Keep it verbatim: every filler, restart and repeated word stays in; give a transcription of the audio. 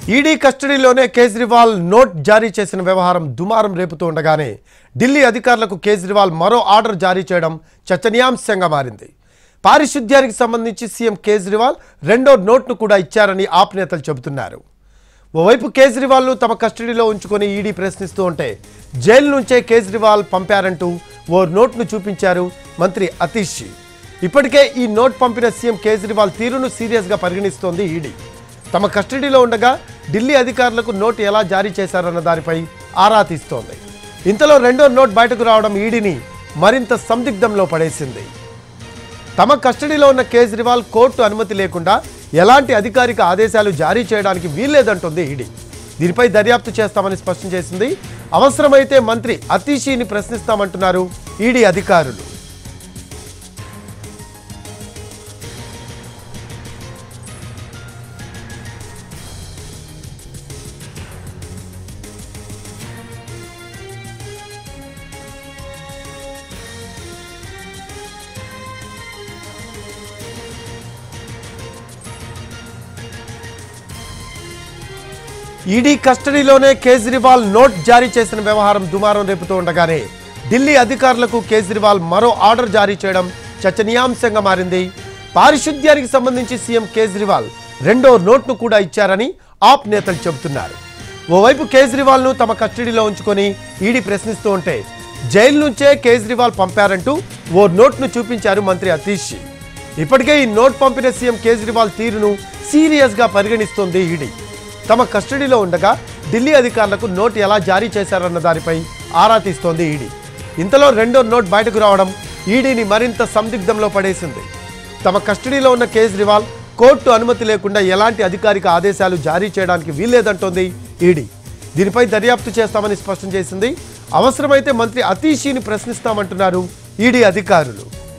ED కస్టడీలోనే Kejriwal note జారీ చేసిన వ్యవహారం దుమారం రేపుతూ ఉండగానే ఢిల్లీ అధికారులకు కేజ్రీవాల్ మరో ఆర్డర్ జారీ చేయడం చర్చనీయాంశంగా మారింది. పారిశుద్ధ్యానికి సంబంధించి సీఎం కేజ్రీవాల్ రెండో నోట్ను కూడా ఇచ్చారని ఆప్ నేతలు చెబుతున్నారు. ఓవైపు కేజ్రీవాల్ను తమ కస్టడీలో ఉంచుకొని ఈడీ ప్రశ్నిస్తూ ఉంటే జైలు నుంచే కేజ్రీవాల్ పంపారంటూ ఓ నోట్ను చూపించారు మంత్రి అతీష్. ఇప్పటికే ఈ నోట్ పంపిన సీఎం కేజ్రీవాల్ తీరును సీరియస్గా పరిగణిస్తోంది ఈడీ. తమ కస్టడీలో ఉండగా ఢిల్లీ అధికారులకు నోట్ ఎలా జారీ చేశారన్న దానిపై ఆరా తీస్తోంది. ఇంతలో రెండో నోట్ బయటకు రావడం ఈడీని మరింత సందిగ్ధంలో పడేసింది. తమ కస్టడీలో ఉన్న కేజ్రీవాల్ కోర్టు అనుమతి లేకుండా ఎలాంటి అధికారిక ఆదేశాలు జారీ చేయడానికి వీల్లేదంటోంది ఈడీ. దీనిపై దర్యాప్తు చేస్తామని స్పష్టం చేసింది. అవసరమైతే మంత్రి అతీషీని ప్రశ్నిస్తామంటున్నారు ఈడీ అధికారులు. ఈడీ కస్టడీలోనే కేజ్రీవాల్ నోట్ జారీ చేసిన వ్యవహారం దుమారం రేపుతూ ఉండగానే ఢిల్లీ అధికారులకు కేజ్రీవాల్ మరో ఆర్డర్ జారీ చేయడం చర్చనీయాంశంగా మారింది. పారిశుద్ధ్యానికి సంబంధించి సీఎం కేజ్రీవాల్ రెండో నోట్ను కూడా ఇచ్చారని ఆప్ నేతలు చెబుతున్నారు. ఓవైపు కేజ్రీవాల్ను తమ కస్టడీలో ఉంచుకొని ఈడీ ప్రశ్నిస్తూ ఉంటే జైలు నుంచే కేజ్రీవాల్ పంపారంటూ ఓ నోట్ను చూపించారు మంత్రి అతీష్. ఇప్పటికే ఈ నోట్ పంపిన సీఎం కేజ్రీవాల్ తీరును సీరియస్గా పరిగణిస్తోంది ఈడీ. తమ కస్టడీలో ఉండగా ఢిల్లీ అధికారులకు నోట్ ఎలా జారీ చేశారన్న దానిపై ఆరా తీస్తోంది ఈడీ. ఇంతలో రెండో నోట్ బయటకు రావడం ఈడీని మరింత సందిగ్ధంలో పడేసింది. తమ కస్టడీలో ఉన్న కేజ్రీవాల్ కోర్టు అనుమతి లేకుండా ఎలాంటి అధికారిక ఆదేశాలు జారీ చేయడానికి వీల్లేదంటోంది ఈడీ. దీనిపై దర్యాప్తు చేస్తామని స్పష్టం చేసింది. అవసరమైతే మంత్రి అతీషీని ప్రశ్నిస్తామంటున్నారు ఈడీ అధికారులు.